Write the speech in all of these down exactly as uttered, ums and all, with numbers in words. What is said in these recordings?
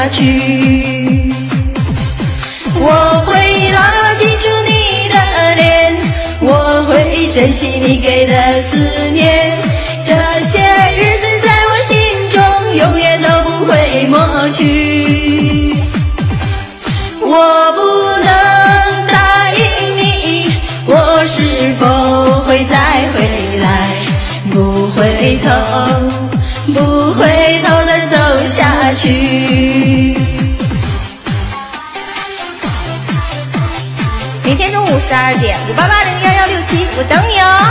去。我会牢记住你的脸，我会珍惜你给的思念，这些日子在我心中永远都不会抹去。我不能答应你，我是否会再回来，不回头，不回头的走下去。明天中午十二点，五八八零幺幺六七，我等你哦。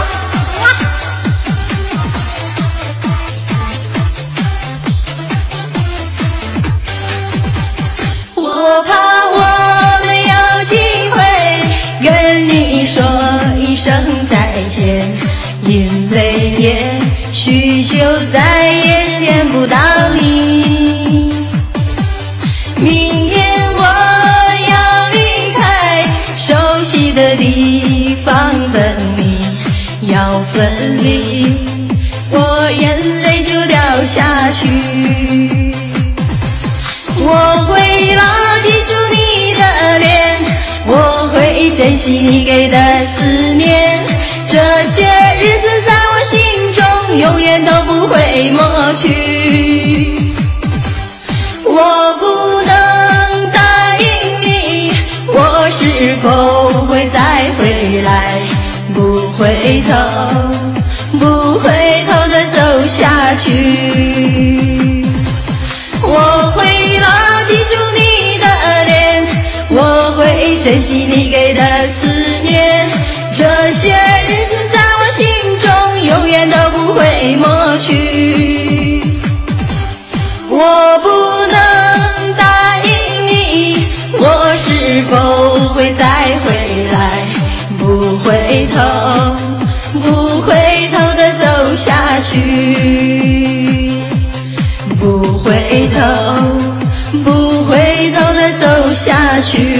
我怕我没有机会跟你说一声再见，因为也许就再也见不到你。明天我要离开熟悉的地方等你，要分离，我眼泪就掉下去。我会牢记住你的脸，我会珍惜你给的思念，这些日子在我心中永远都不会抹去。我不能答应你，我是否会再回来，不回头，不回头的走下去。我会牢记住你的脸，我会珍惜你给的思念，这些日子在我心中永远都不会抹去。我不能答应你，我是否会再回来，不回头，不回头的走下去。不回头，不回头的走下去。